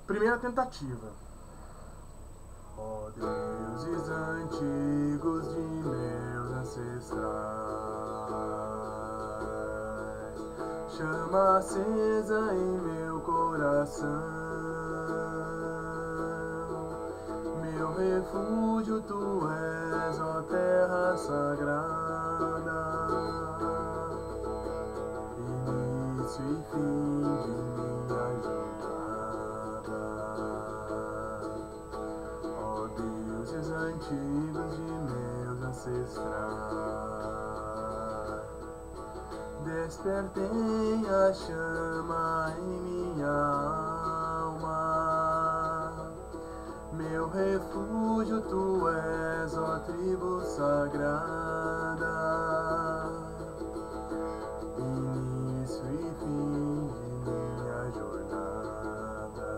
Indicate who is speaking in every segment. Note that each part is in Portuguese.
Speaker 1: Primeira tentativa. Ó deuses antigos de meus ancestrais, chama acesa em meu coração, meu refúgio tu és, ó terra sagrada, início e fim de minha jornada. Ó deuses antigos de meus ancestrais, despertem a chama em minha alma, meu refúgio tu és, ó tribo sagrada, início e fim de minha jornada.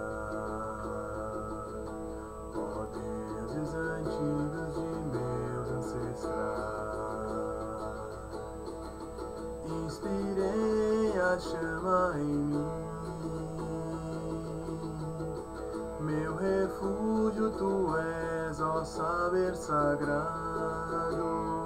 Speaker 1: Ó deuses antigos de meus ancestrais, inspirei a chama em mim, meu refúgio tu és, ó saber sagrado,